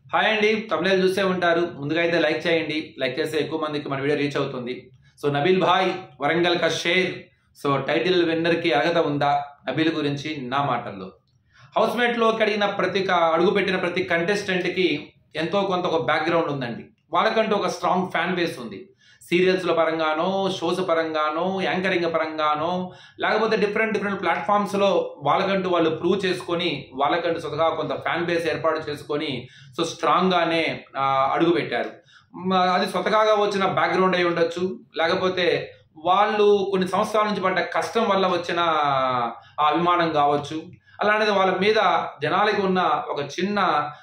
Hi అండి, తమిళ చూసే ఉంటారు. ముందుగా అయితే లైక్ చేయండి. లైక్ చేస్తే ఎక్కువ మందికి మన వీడియో రీచ్ అవుతుంది. సో నబీల్ భాయ్ వరంగల్ కా షేర్. సో టైటిల్ విన్నర్ కి అర్హత ఉందా? నబీల్ గురించి నా మాటల్లో. హౌస్ మేట్ లోకి అడుగు పెట్టిన ప్రతి కంటెస్టెంట్ కి ఎంతో కొంత ఒక బ్యాక్గ్రౌండ్ ఉందండి. వాళ్ళకంటూ ఒక స్ట్రాంగ్ ఫ్యాన్ బేస్ ఉంది. సీరియల్స్ల పరంగానో, షోస్ పరంగానో, యాంకరింగ్ పరంగానో, లేకపోతే డిఫరెంట్ ప్లాట్ఫామ్స్లో వాళ్ళకంటూ వాళ్ళు ప్రూవ్ చేసుకొని వాళ్ళకంటూ స్వతగా కొంత ఫ్యాన్ బేస్ ఏర్పాటు చేసుకొని సో స్ట్రాంగ్గానే అడుగు పెట్టారు. అది స్వతహాగా వచ్చిన బ్యాక్గ్రౌండ్ అయి ఉండొచ్చు, లేకపోతే వాళ్ళు కొన్ని సంవత్సరాల నుంచి పడ్డ కష్టం వల్ల వచ్చిన అభిమానం కావచ్చు. అలాంటిది వాళ్ళ మీద జనాలకి ఉన్న ఒక చిన్న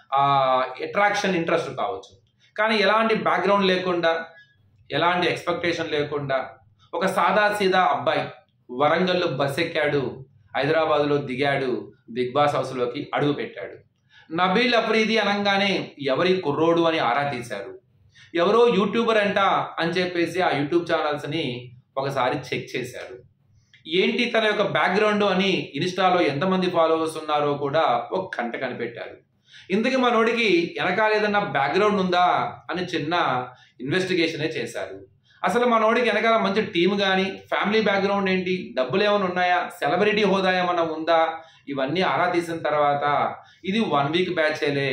అట్రాక్షన్, ఇంట్రెస్ట్ కావచ్చు. కానీ ఎలాంటి బ్యాక్గ్రౌండ్ లేకుండా, ఎలాంటి ఎక్స్పెక్టేషన్ లేకుండా ఒక సాదాసీదా అబ్బాయి వరంగల్లో బస్ ఎక్కాడు, హైదరాబాద్లో దిగాడు, బిగ్ బాస్ హౌస్లోకి అడుగు పెట్టాడు. నబీల్ అఫ్రీది అనగానే ఎవరి కుర్రోడు అని ఆరా తీశారు. ఎవరో యూట్యూబర్ అంట అని చెప్పేసి ఆ యూట్యూబ్ ఛానల్స్ని ఒకసారి చెక్ చేశారు. ఏంటి తన యొక్క బ్యాక్గ్రౌండ్ అని ఇన్స్టాలో ఎంతమంది ఫాలోవర్స్ ఉన్నారో కూడా ఒక కంట కనిపెట్టారు. ఇందుకు మనోడికి వెనకాల ఏదన్నా బ్యాక్గ్రౌండ్ ఉందా అని చిన్న ఇన్వెస్టిగేషనే చేశారు. అసలు మనోడికి వెనకాల మంచి టీం కానీ, ఫ్యామిలీ బ్యాక్గ్రౌండ్ ఏంటి, డబ్బులు ఏమైనా ఉన్నాయా, సెలబ్రిటీ హోదా ఏమైనా ఉందా, ఇవన్నీ ఆరా తీసిన తర్వాత ఇది 1 వీక్ బ్యాచేలే,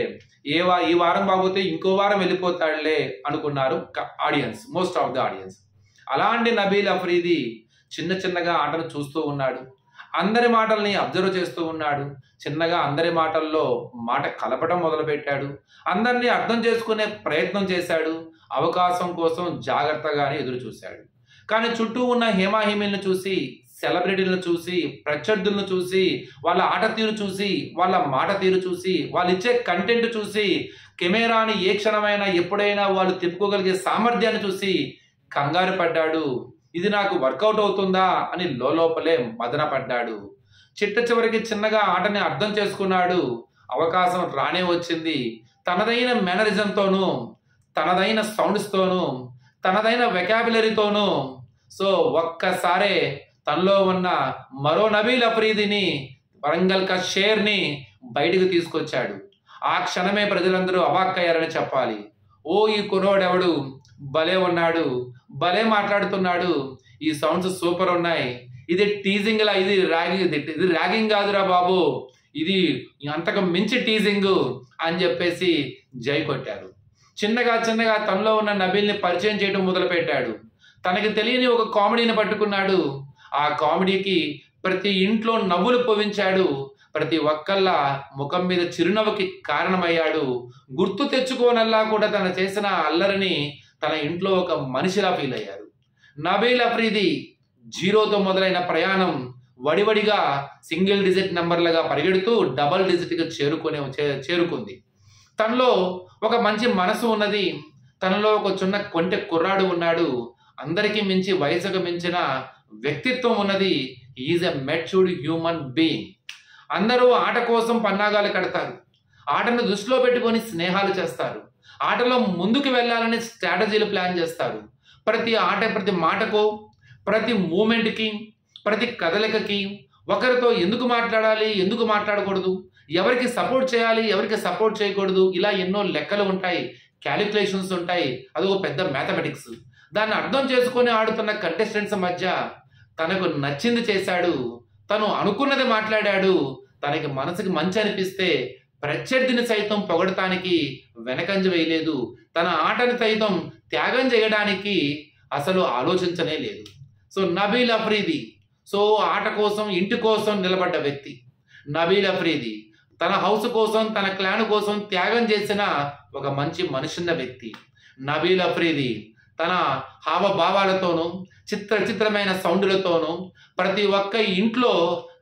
ఈ వారం బాగోతే ఇంకో వారం వెళ్ళిపోతాడులే అనుకున్నారు audience, most of the audience. అలాంటి నబీల్ అఫ్రీది చిన్నగా ఆటను చూస్తూ ఉన్నాడు. అందరి మాటల్ని అబ్జర్వ్ చేస్తూ ఉన్నాడు. చిన్నగా అందరి మాటల్లో మాట కలపడం మొదలుపెట్టాడు. అందరినీ అర్థం చేసుకునే ప్రయత్నం చేశాడు. అవకాశం కోసం జాగ్రత్తగానే ఎదురు చూశాడు. కానీ చుట్టూ ఉన్న హేమాహిమీలను చూసి, సెలబ్రిటీలను చూసి, ప్రత్యర్థులను చూసి, వాళ్ళ ఆట తీరు చూసి, వాళ్ళ మాట తీరు చూసి, వాళ్ళు ఇచ్చే కంటెంట్ చూసి, కెమెరాని ఏ క్షణమైనా ఎప్పుడైనా వాళ్ళు తిప్పుకోగలిగే సామర్థ్యాన్ని చూసి కంగారు పడ్డాడు. ఇది నాకు వర్కౌట్ అవుతుందా అని లోపలే మదన పడ్డాడు. చివరికి చిన్నగా ఆటని అర్థం చేసుకున్నాడు. అవకాశం రానే వచ్చింది. తనదైన మేనరిజంతోనూ, తనదైన సౌండ్స్తోనూ, తనదైన వెకాబులరీతోనూ సో ఒక్కసారే తనలో ఉన్న మరో నబీల్ అఫ్రీదిని, వరంగల్ కా షేర్ని బయటకు తీసుకొచ్చాడు. ఆ క్షణమే ప్రజలందరూ అవాక్కయ్యారని చెప్పాలి. ఓ ఈ కుర్రోడెవడు భలే ఉన్నాడు, భలే మాట్లాడుతున్నాడు, ఈ సౌండ్స్ సూపర్ ఉన్నాయి, ఇది టీజింగ్ లా, ఇది ర్యాగింగ్ కాదురా బాబు, ఇది అంతకు మించి టీజింగ్ అని చెప్పేసి జై కొట్టారు. చిన్నగా తనలో ఉన్న నబీల్ని పరిచయం చేయడం మొదలుపెట్టాడు. తనకి తెలియని ఒక కామెడీని పట్టుకున్నాడు. ఆ కామెడీకి ప్రతి ఇంట్లో నవ్వులు పోవించాడు. ప్రతి ఒక్కళ్ళ ముఖం మీద చిరునవ్వుకి కారణమయ్యాడు. గుర్తు తెచ్చుకోనల్లా కూడా తను చేసిన అల్లరిని తన ఇంట్లో ఒక మనిషిలా ఫీల్ అయ్యారు. నబీల్ అఫ్రీది జీరోతో మొదలైన ప్రయాణం వడివడిగా సింగిల్ డిజిట్ నెంబర్లుగా పరిగెడుతూ డబల్ డిజిట్కి చేరుకుంది. తనలో ఒక మంచి మనసు ఉన్నది. తనలో ఒక చిన్న కొంటె కుర్రాడు ఉన్నాడు. అందరికీ మించి, వయసుకు మించిన వ్యక్తిత్వం ఉన్నది. Is a matured human being. అందరూ ఆట కోసం పన్నాగాలు కడతారు. ఆటను దృష్టిలో పెట్టుకొని స్నేహాలు చేస్తారు. ఆటలో ముందుకు వెళ్ళాలని స్ట్రాటజీలు ప్లాన్ చేస్తారు. ప్రతి మాటకు, ప్రతి మూమెంట్కి, ప్రతి కదలికకి ఒకరితో ఎందుకు మాట్లాడాలి, ఎందుకు మాట్లాడకూడదు, ఎవరికి సపోర్ట్ చేయాలి, ఎవరికి సపోర్ట్ చేయకూడదు, ఇలా ఎన్నో లెక్కలు ఉంటాయి, క్యాలిక్యులేషన్స్ ఉంటాయి. అదొక పెద్ద మ్యాథమెటిక్స్. దాన్ని అర్థం చేసుకొని ఆడుతున్న కంటెస్టెంట్స్ మధ్య తనకు నచ్చింది చేశాడు. తను అనుకున్నది మాట్లాడాడు. తనకి మనసుకి మంచి అనిపిస్తే ప్రత్యర్థిని సైతం పొగడటానికి వెనకంజ వేయలేదు. తన ఆటని సైతం త్యాగం చేయడానికి అసలు ఆలోచించనే లేదు. సో నబీల్ అఫ్రీది సో ఆట కోసం, ఇంటి కోసం నిలబడ్డ వ్యక్తి. నబీల్ అఫ్రీది తన హౌస్ కోసం, తన క్లాన్ కోసం త్యాగం చేసిన ఒక మంచి మనుషున్న వ్యక్తి. నబీల్ అఫ్రీది తన హావభావాలతోనూ, చిత్రమైన సౌండ్లతోనూ ప్రతి ఒక్క ఇంట్లో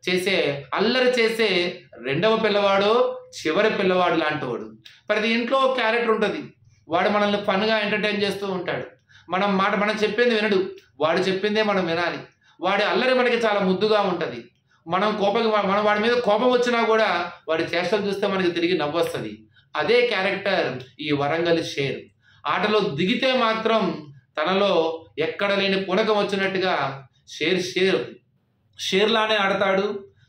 అల్లరి చేసే రెండవ పిల్లవాడు, చివరి పిల్లవాడు లాంటి వాడు. ప్రతి ఇంట్లో ఒక క్యారెక్టర్ ఉంటుంది. వాడు మనల్ని ఫన్గా ఎంటర్టైన్ చేస్తూ ఉంటాడు. మనం చెప్పింది వినడు, వాడు చెప్పిందే మనం వినాలి. వాడి అల్లరి మనకి చాలా ముద్దుగా ఉంటుంది. మనం వాడి మీద కోపం వచ్చినా కూడా వాడి చేష్టలు చూస్తే మనకి తిరిగి నవ్వొస్తుంది. అదే క్యారెక్టర్ ఈ వరంగల్ షేర్. ఆటలో దిగితే మాత్రం తనలో ఎక్కడ లేని పునకం వచ్చినట్టుగా షేర్లానే ఆడతాడు.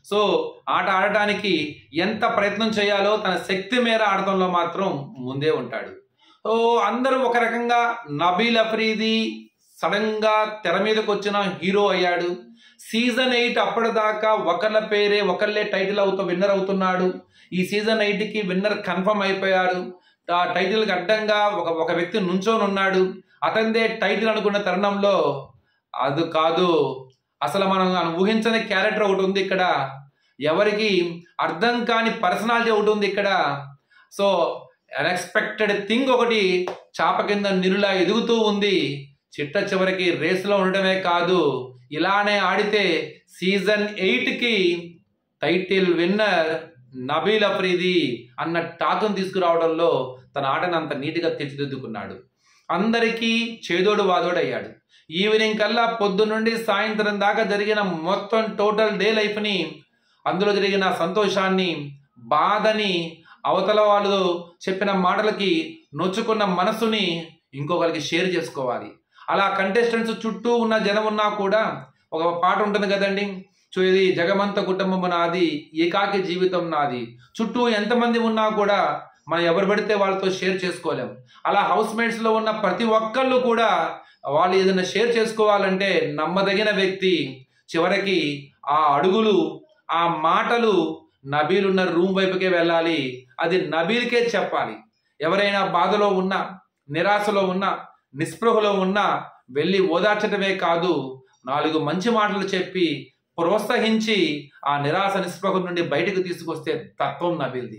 సో ఆట ఆడటానికి ఎంత ప్రయత్నం చేయాలో తన శక్తి మేర ఆడటంలో మాత్రం ముందే ఉంటాడు. సో అందరూ ఒక రకంగా నబీల్ అఫ్రీది సడన్ గా తెర మీదకి వచ్చిన హీరో అయ్యాడు. సీజన్ 8 అప్పటిదాకా ఒకళ్ళ పేరే ఒకళ్ళే టైటిల్ విన్నర్ అవుతున్నాడు. ఈ సీజన్ 8కి విన్నర్ కన్ఫర్మ్ అయిపోయారు. ఆ టైటిల్కి అడ్డంగా ఒక వ్యక్తి నుంచొని ఉన్నాడు. అతనిదే టైటిల్ అనుకున్న తరుణంలో అది కాదు, అసలు మనం ఊహించని క్యారెక్టర్ ఒకటి ఉంది ఇక్కడ, ఎవరికి అర్థం కాని పర్సనాలిటీ ఒకటి ఉంది ఇక్కడ. సో అన్ఎక్స్పెక్టెడ్ థింగ్ ఒకటి చాప కింద నీరులా ఎదుగుతూ ఉంది. చిట్ట చివరికి రేసులో ఉండటమే కాదు, ఇలానే ఆడితే సీజన్ 8కి టైటిల్ విన్నర్ నబీల్ అఫ్రీది అన్న టాకును తీసుకురావడంలో తన ఆటను అంత నీట్గా తీర్చిదిద్దుకున్నాడు. అందరికీ చేదోడు వాదోడు అయ్యాడు. ఈవినింగ్ కల్లా పొద్దు నుండి సాయంత్రం దాకా జరిగిన మొత్తం టోటల్ డే లైఫ్ని, అందులో జరిగిన సంతోషాన్ని, బాధని, అవతల వాళ్ళు చెప్పిన మాటలకి నొచ్చుకున్న మనసుని ఇంకొకరికి షేర్ చేసుకోవాలి. అలా కంటెస్టెంట్స్ చుట్టూ ఉన్న జనం ఉన్నా కూడా ఒక పాట ఉంటుంది కదండి, ఇది జగమంత కుటుంబం నాది, ఏకాకి జీవితం నాది. చుట్టూ ఎంతమంది ఉన్నా కూడా మనం ఎవరు పడితే వాళ్ళతో షేర్ చేసుకోలేం. అలా హౌస్ మేట్స్లో ఉన్న ప్రతి ఒక్కళ్ళు కూడా వాళ్ళు ఏదైనా షేర్ చేసుకోవాలంటే నమ్మదగిన వ్యక్తి. చివరికి ఆ అడుగులు, ఆ మాటలు నబీల్ ఉన్న రూమ్ వైపుకే వెళ్ళాలి. అది నబీల్కే చెప్పాలి. ఎవరైనా బాధలో ఉన్నా, నిరాశలో ఉన్నా, నిస్పృహలో ఉన్నా వెళ్ళి ఓదార్చడమే కాదు, 4 మంచి మాటలు చెప్పి ప్రోత్సహించి ఆ నిరాశ నిస్పృహ నుండి బయటకు తీసుకొస్తే తత్వం నబీల్ది.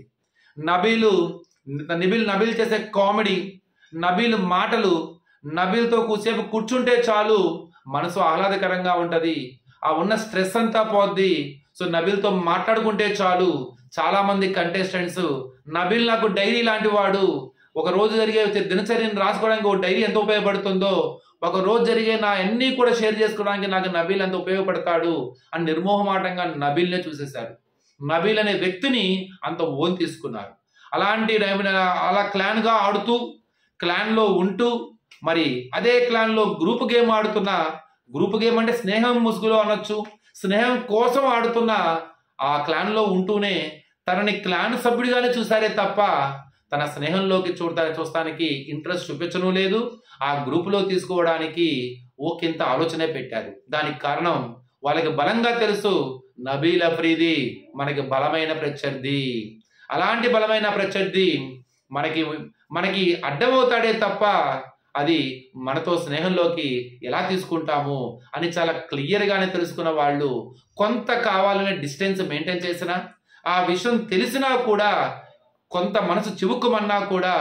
నబీల్ చేసే కామెడీ, నబీల్ మాటలు, నబీల్తో కూసేపు కూర్చుంటే చాలు మనసు ఆహ్లాదకరంగా ఉంటుంది. ఆ ఉన్న స్ట్రెస్ అంతా పోద్ది. సో నబీల్తో మాట్లాడుకుంటే చాలు. చాలా మంది కంటెస్టెంట్స్ నబీల్ నాకు డైరీ లాంటి వాడు, ఒక రోజు జరిగే దినచర్యను రాసుకోవడానికి ఒక డైరీ ఎంత ఉపయోగపడుతుందో, ఒక రోజు జరిగే నా అన్నీ కూడా షేర్ చేసుకోవడానికి నాకు నబీల్ ఎంత ఉపయోగపడతాడు అని నిర్మోహమాటంగా నబీల్నే చూసేశారు. నబీల్ అనే వ్యక్తిని అంత ఓన్ తీసుకున్నారు. అలా క్లాన్గా ఆడుతూ, క్లాన్లో ఉంటూ, మరి అదే క్లాన్లో గ్రూప్ గేమ్ ఆడుతున్న, గ్రూప్ గేమ్ అంటే స్నేహం ముసుగులో అనొచ్చు, స్నేహం కోసం ఆడుతున్న ఆ క్లాన్లో ఉంటూనే తనని క్లాన్ సభ్యుడిగానే చూసారే తప్ప తన స్నేహంలోకి చూస్తానికి ఇంట్రెస్ట్ చూపించడం లేదు. ఆ గ్రూపులో తీసుకోవడానికి ఓకింత ఆలోచనే పెట్టారు. దానికి కారణం వాళ్ళకి బలంగా తెలుసు, నబీల్ అఫ్రీది మనకి బలమైన ప్రత్యర్థి. అలాంటి బలమైన ప్రత్యర్థి మనకి అడ్డమవుతాడే తప్ప అది మనతో స్నేహంలోకి ఎలా తీసుకుంటాము అని చాలా క్లియర్గానే తెలుసుకున్న వాళ్ళు కొంత కావాలనే డిస్టెన్స్ మెయింటైన్ చేసినా, ఆ విషయం తెలిసినా కూడా కొంత మనసు చివుక్కుమన్నా కూడా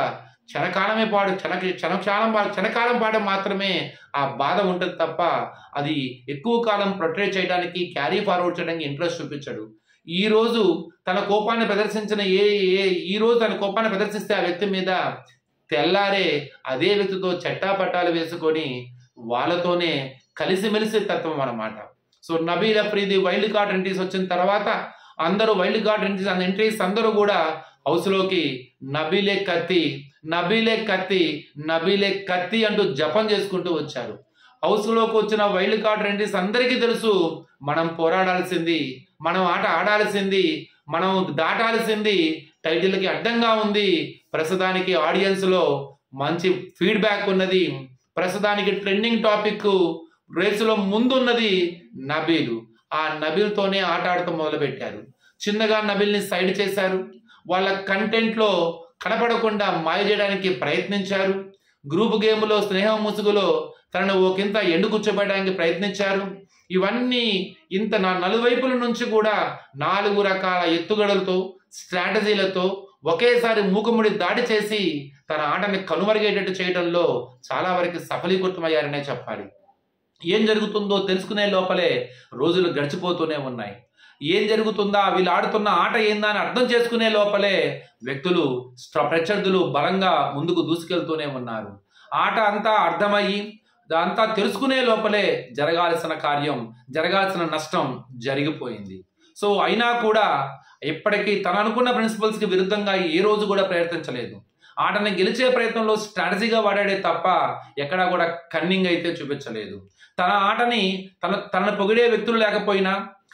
క్షణకాలం పాటు మాత్రమే ఆ బాధ ఉంటుంది తప్ప అది ఎక్కువ కాలం ప్రొటెక్ట్ చేయడానికి, క్యారీ ఫార్వర్డ్ చేయడానికి ఇంట్రెస్ట్ చూపించడు. ఈ రోజు తన కోపాన్ని ప్రదర్శిస్తే ఆ వ్యక్తి మీద తెల్లారే అదే వ్యక్తితో చట్టాపట్టాలు వేసుకొని వాళ్ళతోనే కలిసిమెలిసి తత్వం అన్నమాట. So Nabeel Afridi wild card entries వచ్చిన తర్వాత అందరూ వైల్డ్ కార్డ్ ఎంట్రీస్ అందరూ కూడా హౌస్లోకి నబీలే కత్తి, నబీలే కత్తి, నబీలే కత్తి అంటూ జపం చేసుకుంటూ వచ్చారు. హౌస్లోకి వచ్చిన వైల్డ్ కార్డ్ ఎంట్రీస్ అందరికీ తెలుసు, మనం పోరాడాల్సింది, మనం ఆట ఆడాల్సింది, మనం దాటాల్సింది టైటిల్కి అడ్డంగా ఉంది. ప్రస్తుతానికి ఆడియన్స్లో మంచి ఫీడ్బ్యాక్ ఉన్నది. ప్రస్తుతానికి ట్రెండింగ్ టాపిక్ రేసులో ముందున్నది నబీల్. ఆ నబీల్తోనే ఆట ఆడుతూ మొదలుపెట్టారు. చిన్నగా నబీల్ని సైడ్ చేశారు. వాళ్ళ కంటెంట్లో కనపడకుండా మాయ చేయడానికి ప్రయత్నించారు. గ్రూప్ గేమ్లో స్నేహం ముసుగులో తనను ఒకంత ఎండు కూర్చోబెట్టడానికి ప్రయత్నించారు. ఇవన్నీ ఇంత నలువైపుల నుంచి కూడా 4 రకాల ఎత్తుగడలతో, స్ట్రాటజీలతో ఒకేసారి మూకుముడి దాడి చేసి తన ఆటని కనుమరుగేటట్టు చేయడంలో చాలా వరకు సఫలీకృతమయ్యారనే చెప్పాలి. ఏం జరుగుతుందో తెలుసుకునే లోపలే రోజులు గడిచిపోతూనే ఉన్నాయి. ఏం జరుగుతుందా, వీళ్ళు ఆడుతున్న ఆట ఏందా అని అర్థం చేసుకునే లోపలే ప్రత్యర్థులు బలంగా ముందుకు దూసుకెళ్తూనే ఉన్నారు. ఆట అంతా అర్థమయ్యి అంతా తెలుసుకునే లోపలే జరగాల్సిన కార్యం, జరగాల్సిన నష్టం జరిగిపోయింది. సో అయినా కూడా ఇప్పటికీ తను అనుకున్న ప్రిన్సిపల్స్కి విరుద్ధంగా ఏ రోజు కూడా ప్రయత్నించలేదు. ఆటని గెలిచే ప్రయత్నంలో స్ట్రాటజీగా వాడాడే తప్ప ఎక్కడా కూడా కన్నింగ్ అయితే చూపించలేదు. తన ఆటని తనను పొగిడే వ్యక్తులు లేకపోయినా,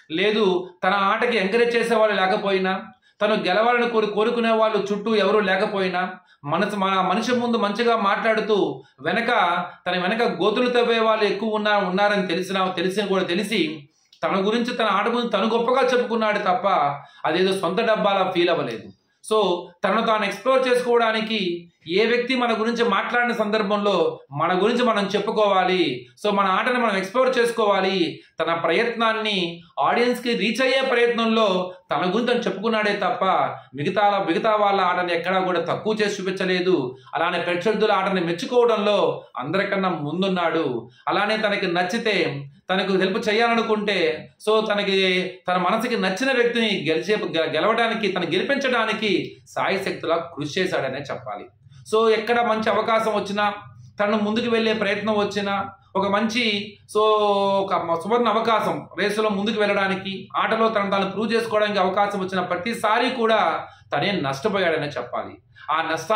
లేదు తన ఆటకి ఎంకరేజ్ చేసే వాళ్ళు లేకపోయినా, తను గెలవాలని కోరుకునే వాళ్ళు చుట్టూ ఎవరు లేకపోయినా, మన మనిషి ముందు మంచిగా మాట్లాడుతూ తన వెనక గోతులు తవ్వే వాళ్ళు ఎక్కువ ఉన్నారని తెలిసి తన గురించి తన ఆట గురించి తను గొప్పగా చెప్పుకున్నాడు తప్ప అదేదో సొంత డబ్బాలా ఫీల్ అవ్వలేదు. సో తనను తాను ఎక్స్ప్లోర్ చేసుకోవడానికి ఏ వ్యక్తి మన గురించి మాట్లాడిన సందర్భంలో మన గురించి మనం చెప్పుకోవాలి, సో మన ఆటని మనం ఎక్స్ప్లోర్ చేసుకోవాలి, తన ప్రయత్నాన్ని ఆడియన్స్కి రీచ్ అయ్యే ప్రయత్నంలో తన గురించి తను చెప్పుకున్నాడే తప్ప మిగతా వాళ్ళ ఆటని ఎక్కడా కూడా తక్కువ చేసి చూపించలేదు. అలానే ప్రత్యర్థుల ఆటని మెచ్చుకోవడంలో అందరికన్నా ముందున్నాడు. అలానే తనకి నచ్చితే, తనకు హెల్ప్ చేయాలనుకుంటే, సో తన మనసుకి నచ్చిన వ్యక్తిని గెలవడానికి, గెలిపించడానికి సాయశక్తులా కృషి చేశాడనే చెప్పాలి. సో ఎక్కడ మంచి అవకాశం వచ్చినా, తను ముందుకు వెళ్ళే ప్రయత్నం వచ్చినా, ఒక సువర్ణ అవకాశం రేసులో ముందుకు వెళ్ళడానికి, ఆటలో తాను ప్రూవ్ చేసుకోవడానికి అవకాశం వచ్చిన ప్రతిసారి కూడా తనే నష్టపోయాడనే చెప్పాలి. ఆ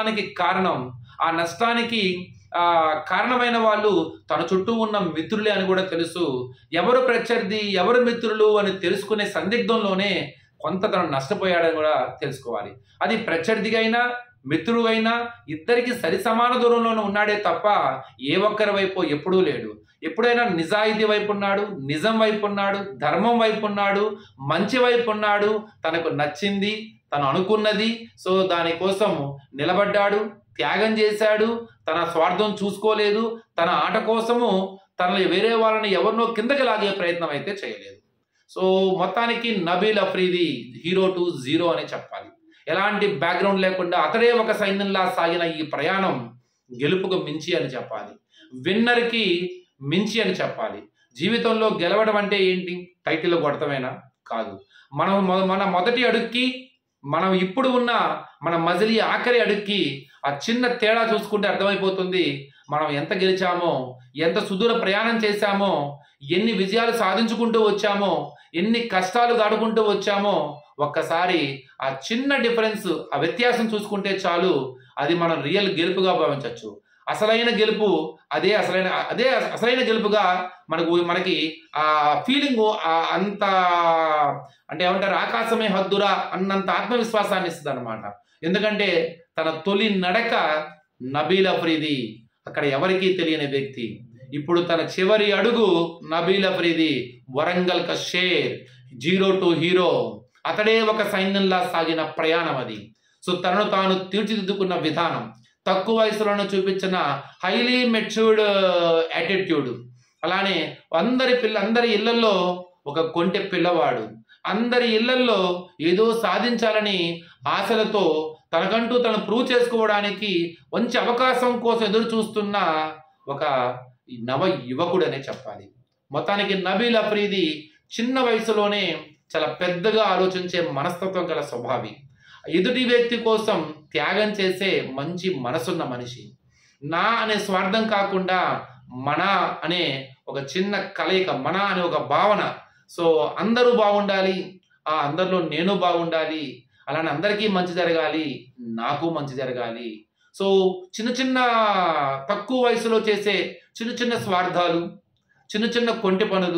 నష్టానికి కారణమైన వాళ్ళు తన చుట్టూ ఉన్న మిత్రులే అని కూడా తెలుసు. ఎవరు ప్రత్యర్థి, ఎవరు మిత్రులు అని తెలుసుకునే సందిగ్ధంలోనే కొంత తను నష్టపోయాడని కూడా తెలుసుకోవాలి. అది ప్రత్యర్థిగా అయినా మిత్రుడు అయినా ఇద్దరికి సరి సమాన దూరంలోనే ఉన్నాడే తప్ప ఏ ఒక్కరి వైపు ఎప్పుడూ లేడు. ఎప్పుడైనా నిజాయితీ వైపు ఉన్నాడు, నిజం వైపు ఉన్నాడు, ధర్మం వైపు ఉన్నాడు, మంచి వైపు ఉన్నాడు. తనకు నచ్చింది, తను అనుకున్నది, సో దానికోసం నిలబడ్డాడు, త్యాగం చేశాడు. తన స్వార్థం చూసుకోలేదు. తన ఆట కోసము వేరే వాళ్ళని ఎవరినో కిందకి లాగే ప్రయత్నం అయితే చేయలేదు. సో మొత్తానికి నబీల్ అఫ్రీది 0 to 0 అని చెప్పాలి. ఎలాంటి బ్యాక్గ్రౌండ్ లేకుండా అతడే ఒక సైన్యంలా సాగిన ఈ ప్రయాణం గెలుపుకు మించి అని చెప్పాలి, విన్నర్కి మించి అని చెప్పాలి. జీవితంలో గెలవడం అంటే ఏంటి? టైటిల్ కొడతామేనా? కాదు. మన మొదటి అడుగుకి, మనం ఇప్పుడు ఉన్న మన మజిలీ ఆఖరి అడుగుకి ఆ చిన్న తేడా చూసుకుంటే అర్థమైపోతుంది మనం ఎంత గెలిచామో, ఎంత సుదూర ప్రయాణం చేశామో, ఎన్ని విజయాలు సాధించుకుంటూ వచ్చామో, ఎన్ని కష్టాలు దాటుకుంటూ వచ్చామో. ఒక్కసారి ఆ చిన్న డిఫరెన్స్, ఆ వ్యత్యాసం చూసుకుంటే చాలు, అది మనం రియల్ గెలుపుగా భావించవచ్చు. అసలైన గెలుపు అసలైన గెలుపుగా మనకి ఆ ఫీలింగ్ అంత అంటే ఏమంటారు, ఆకాశమే హద్దురా అన్నంత ఆత్మవిశ్వాసాన్ని ఇస్తుంది అనమాట. ఎందుకంటే తన తొలి నడక నబీల్ అఫ్రీది అక్కడ ఎవరికీ తెలియని వ్యక్తి. ఇప్పుడు తన చివరి అడుగు నబీల్ అఫ్రీది వరంగల్ కా షేర్ 0 to 0. అతడే ఒక సైన్యంలా సాగిన ప్రయాణం అది. సో తనను తాను తీర్చిదిద్దుకున్న విధానం, తక్కువ వయసులోనే చూపించిన హైలీ మెచ్యూర్డ్ యాటిట్యూడ్, అలానే అందరి ఇళ్లలో ఒక కొంటె పిల్లవాడు, అందరి ఇళ్లలో ఏదో సాధించాలని ఆశలతో తనకంటూ తను ప్రూవ్ చేసుకోవడానికి మంచి అవకాశం కోసం ఎదురు చూస్తున్న ఒక నవ యువకుడు అనే చెప్పాలి. మొత్తానికి నబీల్ అఫ్రీది చిన్న వయసులోనే చాలా పెద్దగా ఆలోచించే మనస్తత్వం గల స్వభావి, ఎదుటి వ్యక్తి కోసం త్యాగం చేసే మంచి మనసున్న మనిషి. నా అనే స్వార్థం కాకుండా మన అనే ఒక చిన్న కలయిక, మన అనే ఒక భావన. సో అందరూ బాగుండాలి, ఆ అందరిలో నేను బాగుండాలి, అలానే అందరికీ మంచి జరగాలి, నాకు మంచి జరగాలి. సో చిన్న తక్కువ వయసులో చేసే చిన్న స్వార్థాలు, చిన్న కొంటి పనులు,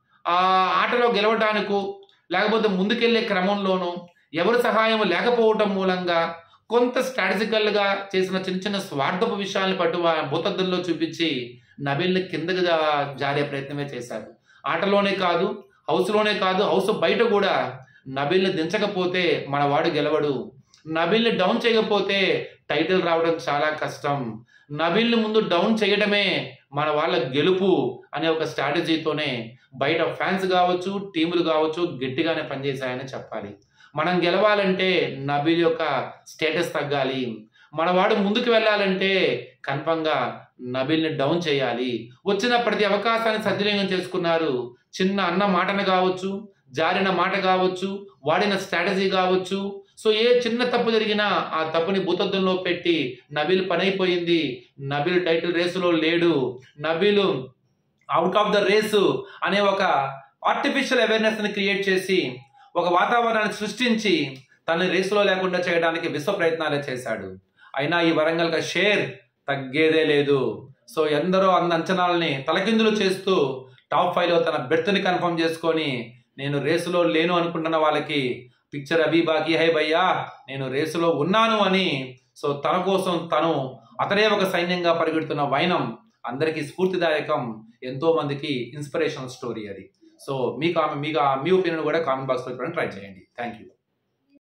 ఆ ఆటలో గెలవడానికో లేకపోతే ముందుకెళ్లే క్రమంలోనూ ఎవరి సహాయం లేకపోవటం మూలంగా కొంత స్ట్రాటజికల్గా చేసిన చిన్న స్వార్థపు విషయాలను పట్టు భూతద్దంలో చూపించి నబీల్ని కిందకి జారే ప్రయత్నమే చేశారు. ఆటలోనే కాదు, హౌస్లోనే కాదు, హౌస్ బయట కూడా నబీల్ని దించకపోతే మన వాడు గెలవడు, నబీల్ని డౌన్ చేయకపోతే టైటిల్ రావడం చాలా కష్టం, నబీల్ని ముందు డౌన్ చేయడమే మన వాళ్ళ గెలుపు అనే ఒక స్ట్రాటజీతోనే బయట ఫ్యాన్స్ కావచ్చు, టీములు కావచ్చు గట్టిగానే పనిచేశాయని చెప్పాలి. మనం గెలవాలంటే నబీల్ యొక్క స్టేటస్ తగ్గాలి, మనవాడు ముందుకు వెళ్ళాలంటే కన్ఫర్మ్గా నబీల్ని డౌన్ చేయాలి. వచ్చిన ప్రతి అవకాశాన్ని సద్వినియోగం చేసుకున్నారు. చిన్న అన్న మాటను కావచ్చు, జారిన మాట కావచ్చు, వాడిన స్ట్రాటజీ కావచ్చు. సో ఏ చిన్న తప్పు జరిగినా ఆ తప్పుని భూతద్దంలో పెట్టి నబీల్ పని అయిపోయింది, నబీల్ టైటిల్ రేసులో లేడు, Nabeel out of the race అనే ఒక ఆర్టిఫిషియల్ అవేర్నెస్ని క్రియేట్ చేసి ఒక వాతావరణాన్ని సృష్టించి తన రేసులో లేకుండా చేయడానికి విశ్వ ప్రయత్నాలే చేశాడు. అయినా ఈ వరంగల్ కా షేర్ తగ్గేదే లేదు. సో ఎందరో అంచనాలని తలకిందులు చేస్తూ టాప్ 5లో తన బెర్త్ని కన్ఫర్మ్ చేసుకొని నేను రేసులో లేను అనుకుంటున్న వాళ్ళకి పిక్చర్ అభి బాకీ హై భయ్యా, నేను రేసులో ఉన్నాను అని. సో తన కోసం తను అతనే ఒక సైన్యంగా పరిగెడుతున్న వైనం అందరికీ స్ఫూర్తిదాయకం, ఎంతో మందికి ఇన్స్పిరేషనల్ స్టోరీ అది. సో మీ ఒపీనియన్ కూడా కామెంట్ బాక్స్లో ట్రై చేయండి. Thank you.